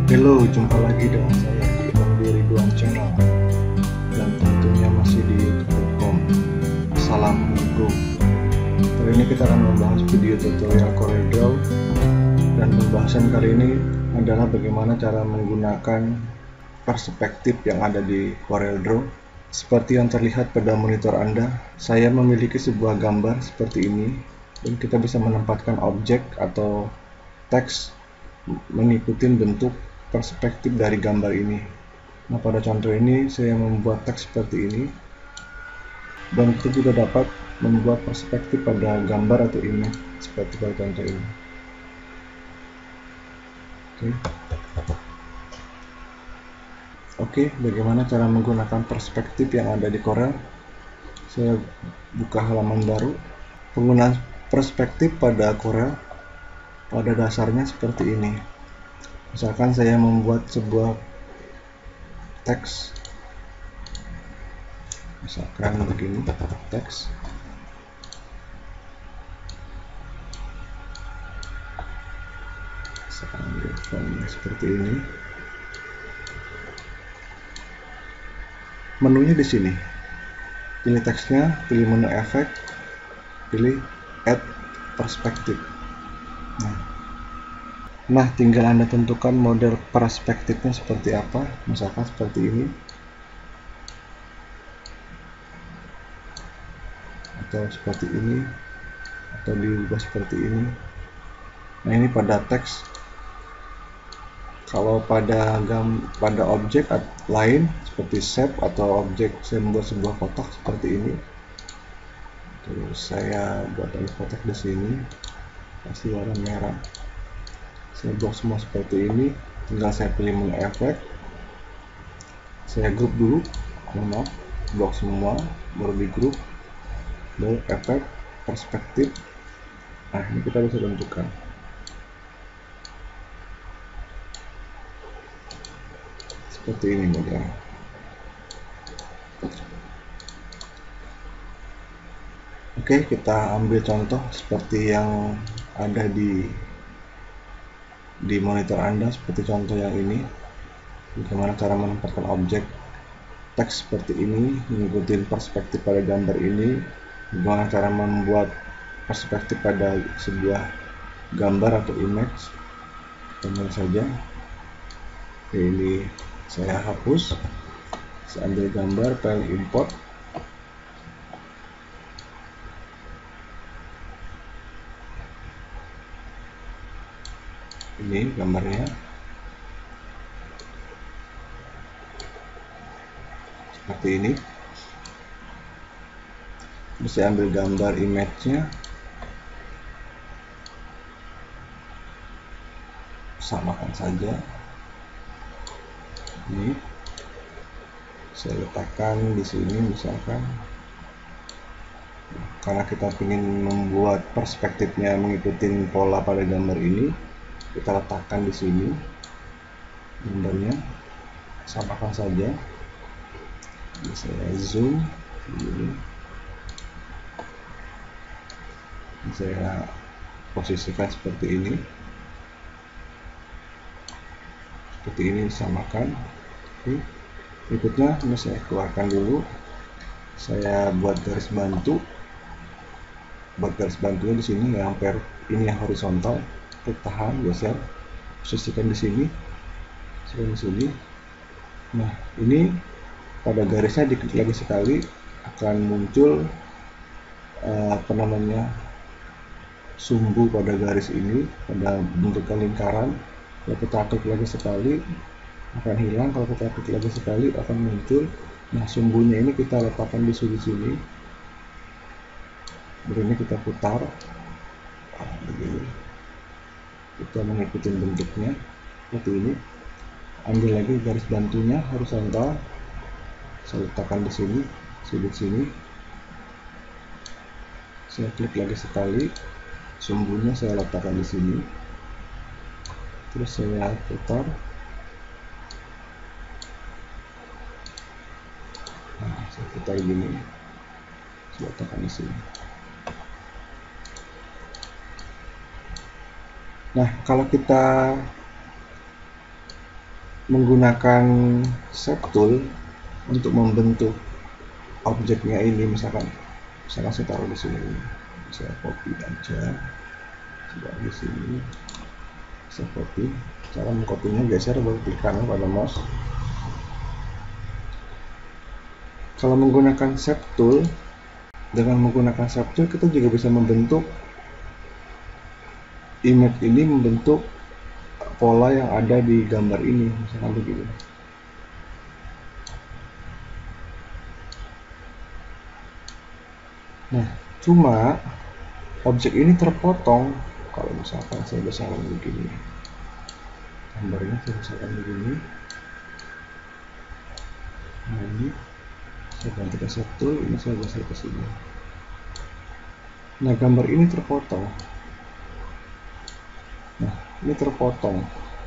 Halo, jumpa lagi dengan saya di Andi Ridwan Channel dan tentunya masih di youtube.com. Assalamualaikum. Kali ini kita akan membahas video tutorial CorelDRAW, dan pembahasan kali ini adalah bagaimana cara menggunakan perspektif yang ada di CorelDRAW. Seperti yang terlihat pada monitor Anda, saya memiliki sebuah gambar seperti ini, dan kita bisa menempatkan objek atau teks mengikuti bentuk perspektif dari gambar ini. Nah, pada contoh ini saya membuat teks seperti ini, dan kita juga dapat membuat perspektif pada gambar atau image seperti pada contoh ini. Oke, bagaimana cara menggunakan perspektif yang ada di Corel? Saya buka halaman baru. Penggunaan perspektif pada Corel pada dasarnya seperti ini. Misalkan saya membuat sebuah teks, misalkan begini, teks. Saya ambil fontnya seperti ini. Menunya di sini. Pilih teksnya, pilih menu efek, pilih add perspektif. Nah, tinggal Anda tentukan model perspektifnya seperti apa, misalkan seperti ini, atau seperti ini, atau diubah seperti ini. Nah, ini pada teks. Kalau pada objek lain seperti shape atau objek, saya membuat sebuah kotak seperti ini. Terus saya buat kotak di sini, kasih warna merah. Saya blok semua seperti ini, tinggal saya pilih menu efek, saya grup dulu, blok semua, baru di grup, baru efek, perspektif. Nah, ini kita bisa tentukan seperti ini modelnya. Oke, kita ambil contoh seperti yang ada di monitor Anda, seperti contoh yang ini. Bagaimana cara menempatkan objek teks seperti ini, mengikuti perspektif pada gambar ini. Bagaimana cara membuat perspektif pada sebuah gambar atau image. Teman saja. Oke, ini saya hapus. Saya ambil gambar, file import. Ini gambarnya seperti ini. Bisa ambil gambar image-nya, samakan saja. Ini saya letakkan di sini, misalkan karena kita ingin membuat perspektifnya mengikuti pola pada gambar ini, kita letakkan di sini gambarnya, samakan saja. Ini saya zoom ini, saya posisikan seperti ini, disamakan. Oke. Berikutnya ini saya keluarkan dulu, saya buat garis bantu. Buat garis bantunya di sini yang ini yang horizontal, klik tahan, geser, posisikan di sini, Nah, ini pada garisnya diklik lagi sekali akan muncul sumbu pada garis ini pada bentuknya lingkaran. Kalau kita klik lagi sekali akan hilang, kalau kita klik lagi sekali akan muncul. Nah, sumbunya ini kita letakkan di sini. Ini kita putar, begini. Kita mengikuti bentuknya seperti ini. Ambil lagi garis bantunya horizontal, saya letakkan di sini, sini. Saya klik lagi sekali, sumbunya saya letakkan di sini. Terus saya putar. Nah, saya putar gini, saya letakkan di sini. Nah, kalau kita menggunakan shape tool untuk membentuk objeknya ini. Misalkan saya taruh di sini, saya copy aja, coba di sini saya copy. Cara mengkopinya geser baru klik kanan pada mouse. Kalau menggunakan shape tool, dengan menggunakan shape tool kita juga bisa membentuk image ini, membentuk pola yang ada di gambar ini, misalkan begini. Nah, cuma objek ini terpotong kalau misalkan saya besarkan begini, gambarnya saya besarkan begini. Nah, ini saya ganti ke shape tool, ini saya geser ke sini. Nah, gambar ini terpotong. Nah, ini terpotong.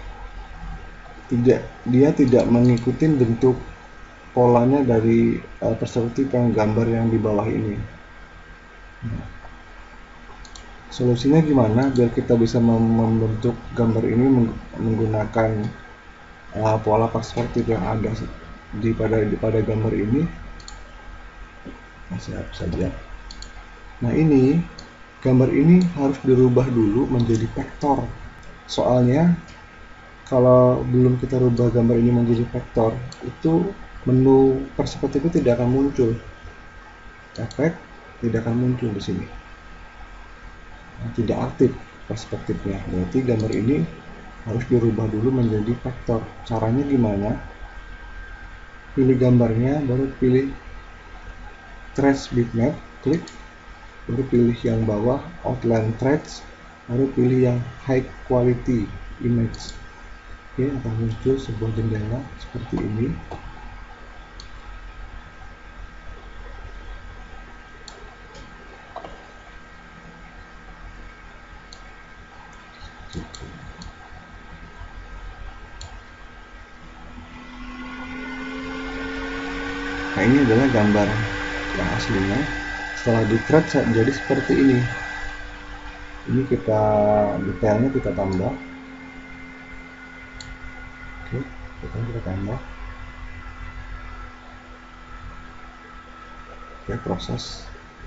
Dia tidak mengikuti bentuk polanya dari perspektif yang gambar yang di bawah ini. Nah, solusinya gimana biar kita bisa membentuk gambar ini menggunakan pola perspektif yang ada pada gambar ini? Masih hapus saja. Nah, ini gambar ini harus dirubah dulu menjadi vektor. Soalnya kalau belum kita rubah gambar ini menjadi vektor, itu menu perspektif itu tidak akan muncul. Efek tidak akan muncul di sini. Nah, tidak aktif perspektifnya. Berarti gambar ini harus dirubah dulu menjadi vektor. Caranya gimana? Pilih gambarnya, baru pilih trace bitmap, klik, baru pilih yang bawah outline trace, baru pilih yang high quality image. Oke, akan muncul sebuah jendela seperti ini. Nah, ini adalah gambar yang aslinya. Setelah di trace jadi seperti ini. Ini kita detailnya kita tambah. Oke, kita tambah. Oke, proses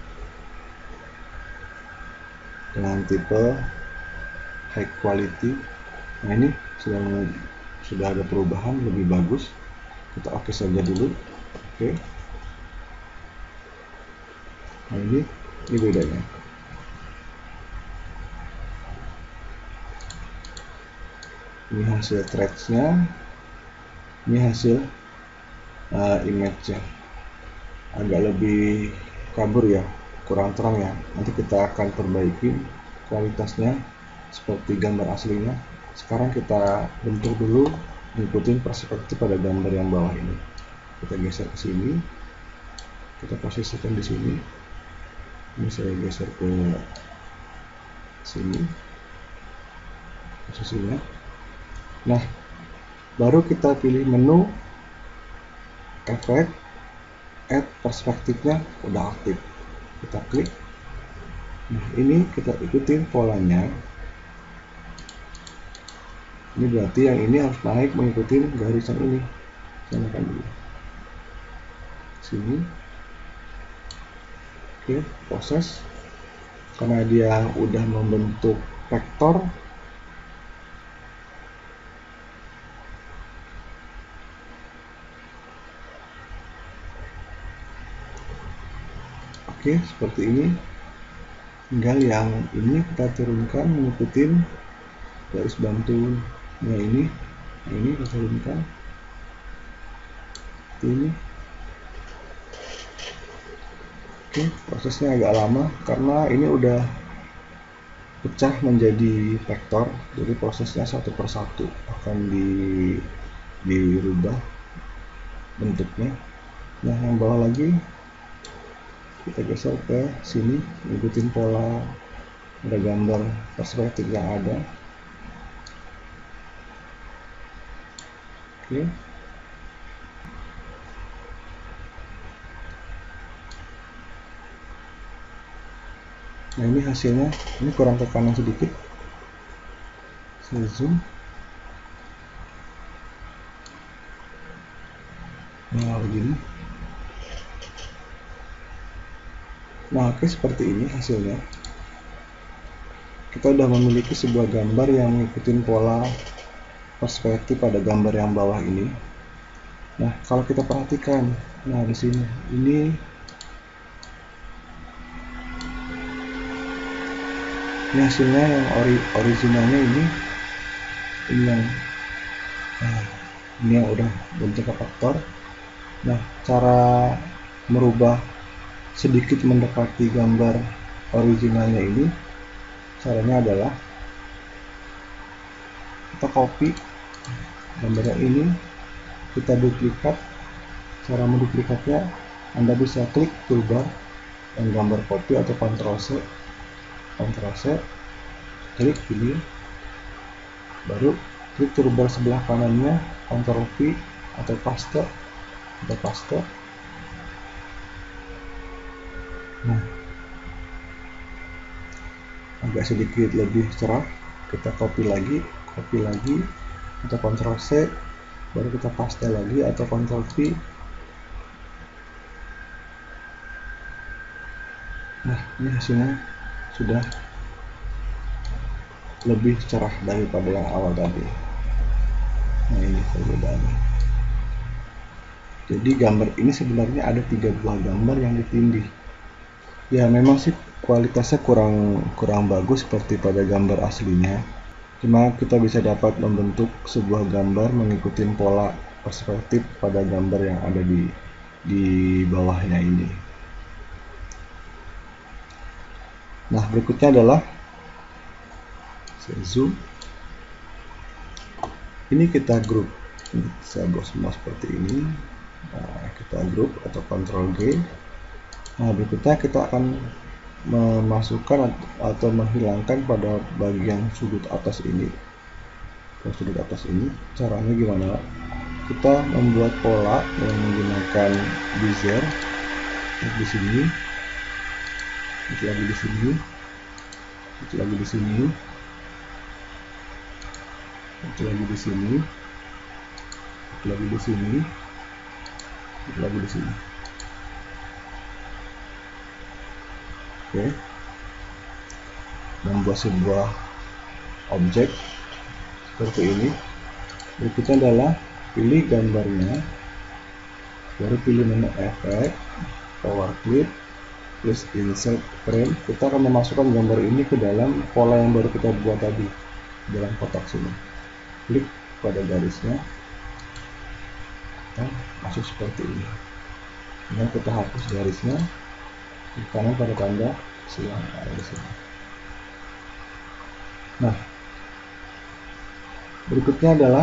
dengan tipe high quality. Nah, ini sudah ada perubahan lebih bagus. Kita oke saja dulu. Oke. Nah, ini bedanya. Ini hasil trace-nya, ini hasil image-nya. Agak lebih kabur ya, kurang terang ya. Nanti kita akan perbaiki kualitasnya seperti gambar aslinya. Sekarang kita bentuk dulu, ngikutin perspektif pada gambar yang bawah ini. Kita geser ke sini, kita posisikan di sini. Ini saya geser ke sini posisinya. Nah, baru kita pilih menu efek, add perspektifnya udah aktif. Kita klik. Nah, ini kita ikutin polanya. Ini berarti yang ini harus naik mengikuti garisan ini. Saya akan dulu sini. Oke, proses karena dia udah membentuk vektor. Oke, seperti ini. Tinggal yang ini kita turunkan mengikuti garis bantunya ini. Nah, ini kita turunkan. Ini. Oke, prosesnya agak lama karena ini udah pecah menjadi vektor. Jadi prosesnya satu persatu akan dirubah bentuknya. Nah, yang bawah lagi kita geser ke sini, ikutin pola ada gambar perspektif yang ada. Oke. Nah, ini hasilnya, ini kurang ke kanan sedikit. Saya zoom. Nah, begini. Nah, oke, seperti ini hasilnya. Kita sudah memiliki sebuah gambar yang mengikuti pola perspektif pada gambar yang bawah ini. Nah, kalau kita perhatikan, nah di sini ini hasilnya yang originalnya ini yang udah bentuk faktor. Nah, cara merubah sedikit mendekati gambar originalnya ini, caranya adalah kita copy gambarnya ini, kita duplikat. Cara menduplikatnya, Anda bisa klik toolbar yang gambar copy atau Ctrl C, klik pilih, baru klik toolbar sebelah kanannya Ctrl V atau paste. Nah, agak sedikit lebih cerah, kita copy lagi atau Ctrl C, baru kita paste lagi atau Ctrl V. Nah, ini hasilnya sudah lebih cerah daripada yang awal tadi. Nah, ini perbedaannya. Jadi gambar ini sebenarnya ada 3 buah gambar yang ditindih. Ya, memang sih kualitasnya kurang bagus seperti pada gambar aslinya. Cuma kita bisa dapat membentuk sebuah gambar mengikuti pola perspektif pada gambar yang ada di bawahnya ini. Nah, berikutnya adalah saya zoom. Ini kita grup. Saya buat semua seperti ini. Nah, kita grup atau Ctrl G. Nah, berikutnya kita akan memasukkan atau menghilangkan pada bagian sudut atas ini. Caranya gimana? Kita membuat pola dengan menggunakan bezier di sini, itu lagi di sini, itu lagi di sini, itu lagi di sini, itu lagi di sini, itu lagi di sini. Oke, membuat sebuah objek seperti ini. Berikutnya adalah pilih gambarnya, baru pilih menu efek, power clip, plus insert frame. Kita akan memasukkan gambar ini ke dalam pola yang baru kita buat tadi, dalam kotak sini. Klik pada garisnya, nah, masuk seperti ini. Kemudian kita hapus garisnya, di kanan pada tanda silang ada di sini. Nah, berikutnya adalah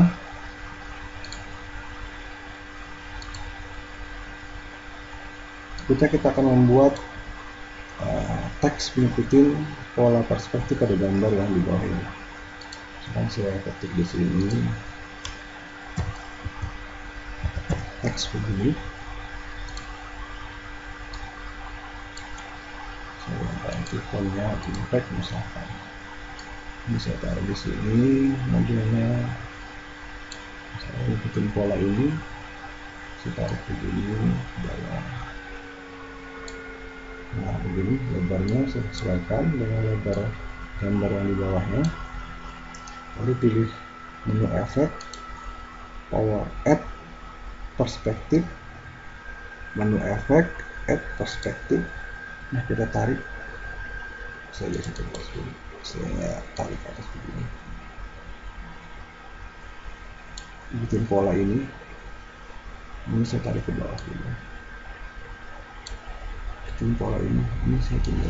kita akan membuat teks mengikuti pola perspektif pada gambar yang di bawah ini. Sekarang saya ketik di sini teks begini. Saya ganti fontnya impact misalkan. Ini saya taruh di sini, modelnya saya ikutin pola ini, saya taruh begini dalam. Nah, begini lebarnya saya sesuaikan dengan lebar gambar yang di bawahnya. Lalu pilih menu efek, power add perspektif, menu efek add perspektif. Nah, kita tarik, saya tarik ke atas begini, bikin pola ini saya tarik ke bawah dulu, bikin pola ini saya tunggu.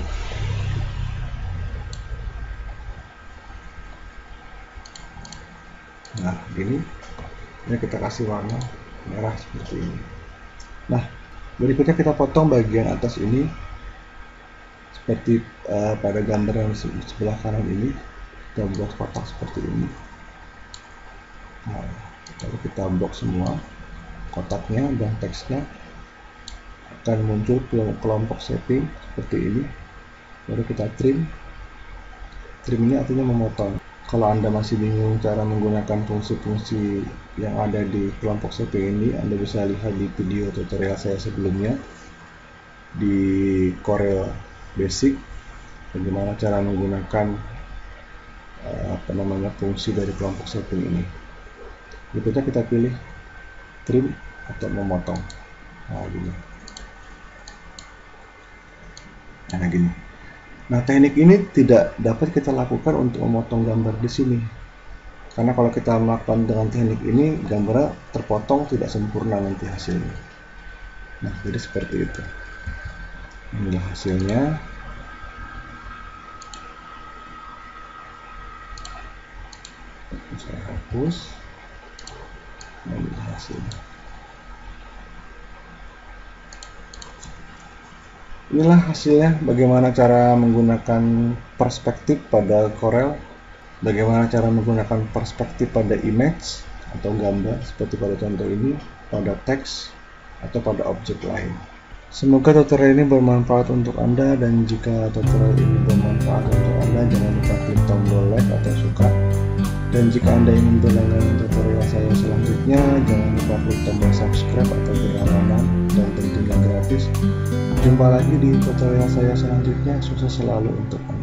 Nah, begini. Ini kita kasih warna merah seperti ini. Nah, berikutnya kita potong bagian atas ini seperti pada gambar yang sebelah kanan ini. Kita buat kotak seperti ini. Nah, lalu kita blok semua kotaknya dan teksnya akan muncul kelompok shaping seperti ini. Lalu kita trim ini artinya memotong. Kalau Anda masih bingung cara menggunakan fungsi-fungsi yang ada di kelompok setting ini, Anda bisa lihat di video tutorial saya sebelumnya di Corel Basic, bagaimana cara menggunakan fungsi dari kelompok setting ini. Berikutnya kita pilih trim atau memotong. Nah, gini. Nah, teknik ini tidak dapat kita lakukan untuk memotong gambar di sini. Karena kalau kita melakukan dengan teknik ini, gambarnya terpotong tidak sempurna nanti hasilnya. Nah, jadi seperti itu. Inilah hasilnya. Saya hapus. Nah, inilah hasilnya. Inilah hasilnya, bagaimana cara menggunakan perspektif pada Corel, bagaimana cara menggunakan perspektif pada image atau gambar seperti pada contoh ini, pada teks atau pada objek lain. Semoga tutorial ini bermanfaat untuk Anda, dan jika tutorial ini bermanfaat untuk Anda, jangan lupa klik tombol like atau suka. Dan jika Anda ingin berlangganan tutorial saya selanjutnya, jangan lupa klik tombol subscribe atau berlangganan, dan tentunya gratis. Jumpa lagi di tutorial saya selanjutnya. Sukses selalu untuk Anda.